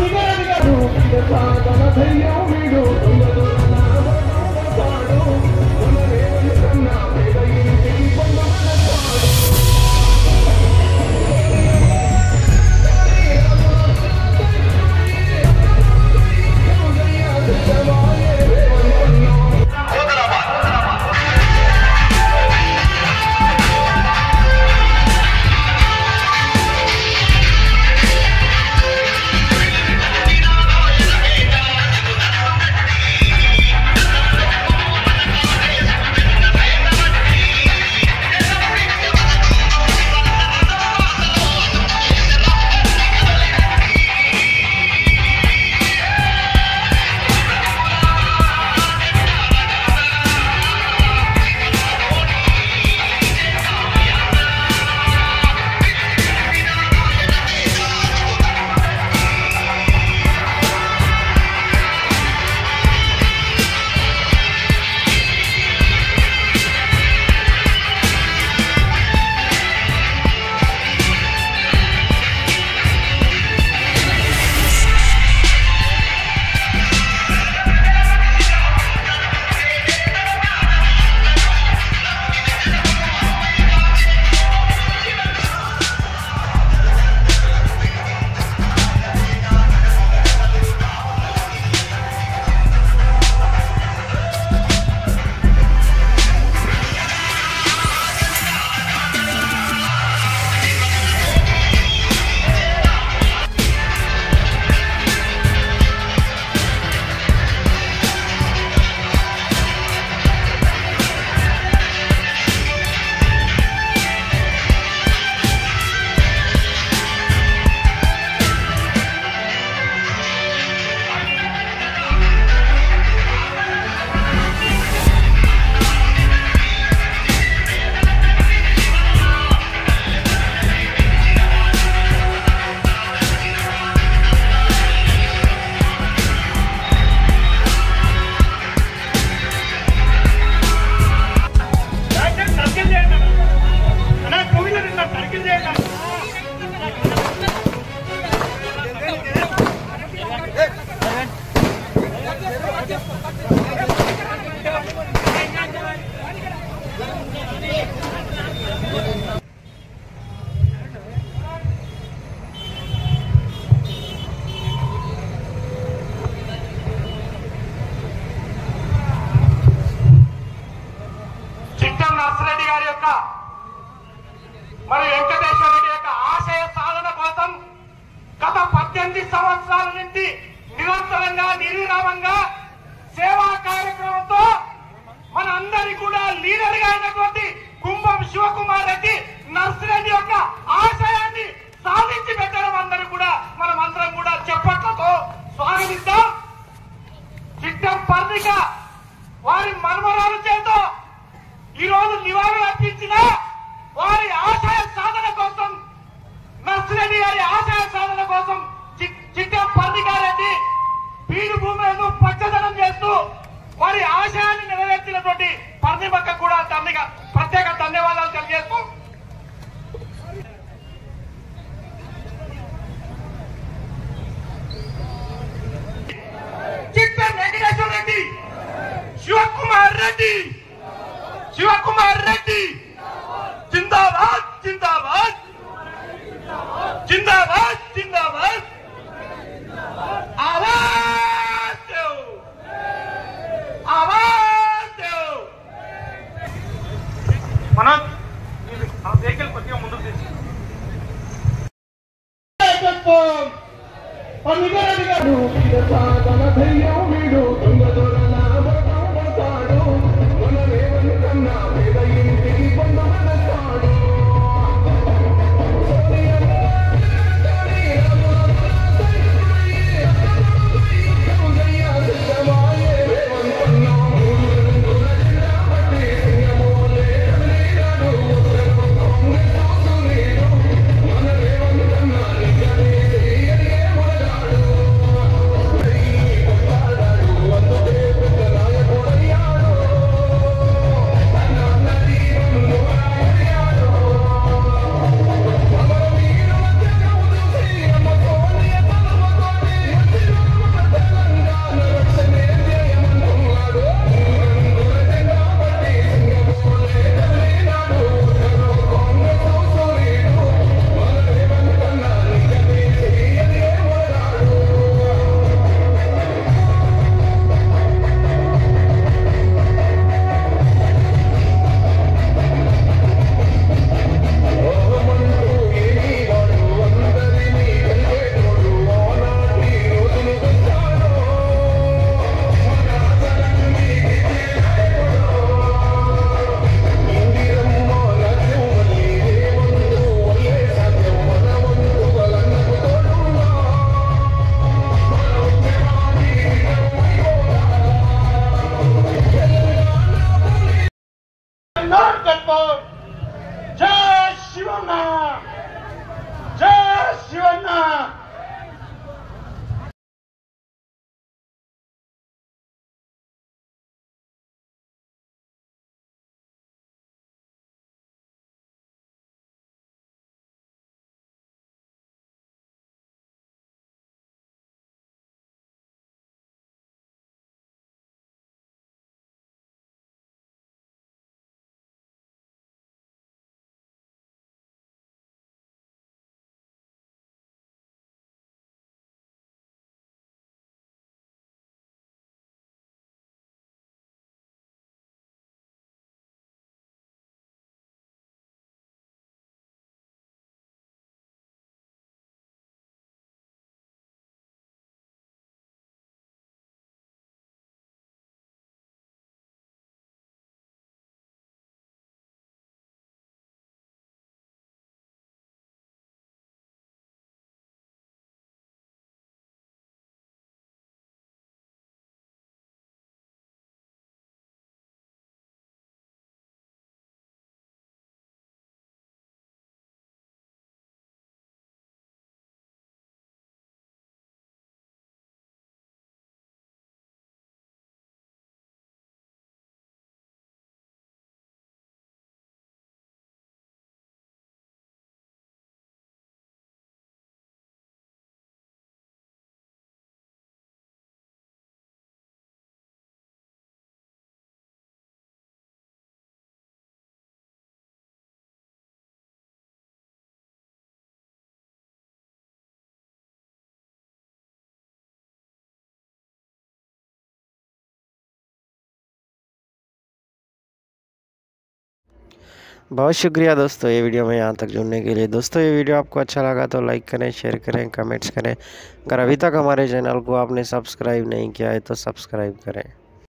మరి వెంకటేశ్వర రెడ్డి యొక్క ఆశయ సాధన కోసం గత 18 సంవత్సరాల నుండి నిరంతరంగా నిర్విరామంగా సేవా కార్యక్రమంతో మన అందరి కూడా లీడర్ గా అయినటువంటి కుంభం శివకుమార్ రెడ్డి నర్సిరెడ్డి యొక్క ఆశయాన్ని సాధించి పెట్టడం అందరూ కూడా మనమందరం కూడా చెప్పట్లతో స్వాగతిస్తాం. చిట్టం పర్ణిక వారి మన్మరాలు చేతో ఈ రోజు నివాళులు అర్పించిన వారి ఆశయ సాధన కోసం నర్సిరెడ్డి గారి ఆశయ సాధన కోసం చిట్టం పర్ణికారెడ్డి బీడు భూములను పచ్చదనం చేస్తూ వారి ఆశయాన్ని నెరవేర్చినటువంటి పర్ణిమక్క కూడా ప్రత్యేక ధన్యవాదాలు తెలియజేస్తూ చిట్టం వెంకటేశ్వర రెడ్డి శివకుమార్ రెడ్డి జిందాబాద్ జిందాబాద్ జిందాబాద్ జిందాబాద్ ఆవాజ్ దో ఆవాజ్ దో. మనం ఆ వెహికల్ కొద్దిగా ముందుకు తీసి बहुत शुक्रिया दोस्तों ये वीडियो में यहाँ तक जुड़ने के लिए। दोस्तों ये वीडियो आपको अच्छा लगा तो लाइक करें, शेयर करें, कमेंट्स करें। अगर अभी तक हमारे चैनल को आपने सब्सक्राइब नहीं किया है तो सब्सक्राइब करें।